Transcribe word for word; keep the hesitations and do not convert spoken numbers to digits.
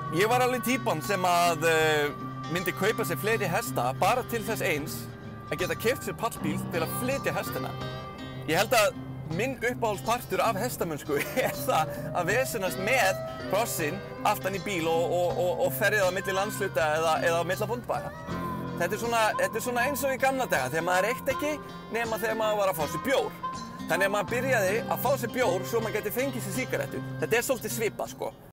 Ég var alveg típan sem að uh, myndi kaupa sér fleiri hesta bara til þess eins að geta keypt sér pallbíl til að flytja hestina. Ég held að minn uppáhaldspartur af hestamennsku er það að vesenast með krossinn aftan í bíl og, og, og, og ferja það á milli landsluta eða, eða á milli bóndabæja. Þetta er, svona, þetta er svona eins og í gamla daga þegar maður reykti ekki nema þegar maður var að fá sér bjór. Þannig að maður byrjaði að fá sér bjór svo maður geti fengið sér sígarettu. Þetta er svolítið svipað sko.